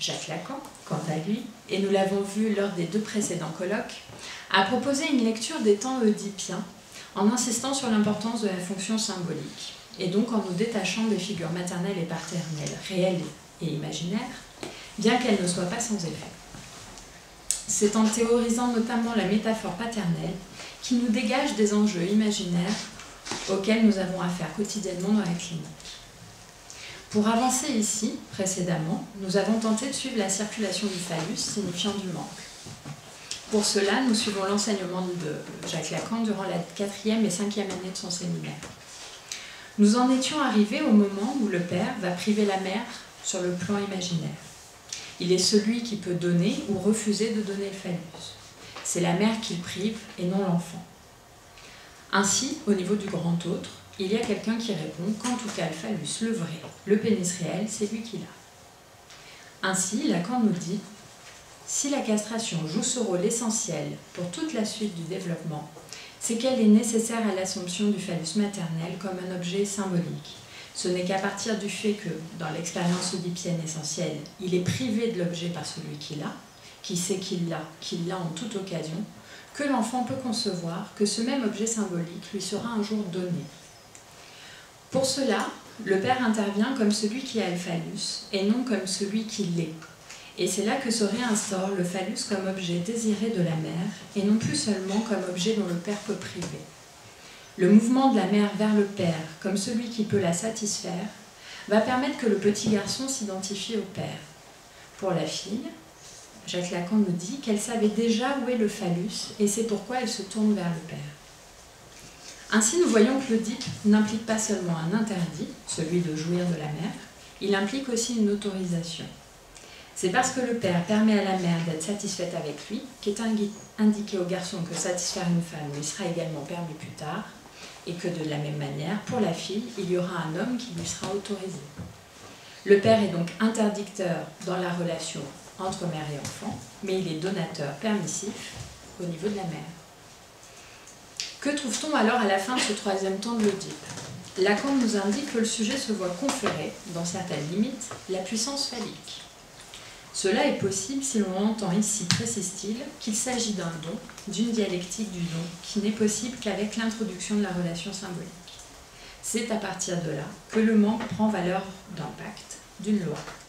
Jacques Lacan, quant à lui, et nous l'avons vu lors des 2 précédents colloques, a proposé une lecture des temps oedipiens en insistant sur l'importance de la fonction symbolique, et donc en nous détachant des figures maternelles et paternelles, réelles et imaginaires, bien qu'elles ne soient pas sans effet. C'est en théorisant notamment la métaphore paternelle qui nous dégage des enjeux imaginaires auxquels nous avons affaire quotidiennement dans la clinique. Pour avancer ici, précédemment, nous avons tenté de suivre la circulation du phallus, signifiant du manque. Pour cela, nous suivons l'enseignement de Jacques Lacan durant la 4e et 5e année de son séminaire. Nous en étions arrivés au moment où le père va priver la mère sur le plan imaginaire. Il est celui qui peut donner ou refuser de donner le phallus. C'est la mère qui le prive et non l'enfant. Ainsi, au niveau du grand autre, il y a quelqu'un qui répond qu'en tout cas le phallus, le vrai, le pénis réel, c'est lui qui l'a. Ainsi, Lacan nous dit « Si la castration joue ce rôle essentiel pour toute la suite du développement, c'est qu'elle est nécessaire à l'assomption du phallus maternel comme un objet symbolique. Ce n'est qu'à partir du fait que, dans l'expérience oedipienne essentielle, il est privé de l'objet par celui qui l'a, qui sait qu'il l'a en toute occasion, que l'enfant peut concevoir que ce même objet symbolique lui sera un jour donné. Pour cela, le père intervient comme celui qui a le phallus et non comme celui qui l'est. Et c'est là que se réinstaure le phallus comme objet désiré de la mère et non plus seulement comme objet dont le père peut priver. Le mouvement de la mère vers le père comme celui qui peut la satisfaire va permettre que le petit garçon s'identifie au père. Pour la fille, Jacques Lacan nous dit qu'elle savait déjà où est le phallus et c'est pourquoi elle se tourne vers le père. Ainsi, nous voyons que l'Oedipe n'implique pas seulement un interdit, celui de jouir de la mère, il implique aussi une autorisation. C'est parce que le père permet à la mère d'être satisfaite avec lui qu'est indiqué au garçon que satisfaire une femme lui sera également permis plus tard et que de la même manière, pour la fille, il y aura un homme qui lui sera autorisé. Le père est donc interdicteur dans la relation entre mère et enfant, mais il est donateur permissif au niveau de la mère. Que trouve-t-on alors à la fin de ce 3e temps de l'Oedipe? Lacan nous indique que le sujet se voit conférer, dans certaines limites, la puissance phallique. Cela est possible si l'on entend ici, précise-t-il, qu'il s'agit d'un don, d'une dialectique du don, qui n'est possible qu'avec l'introduction de la relation symbolique. C'est à partir de là que le manque prend valeur d'un pacte, d'une loi.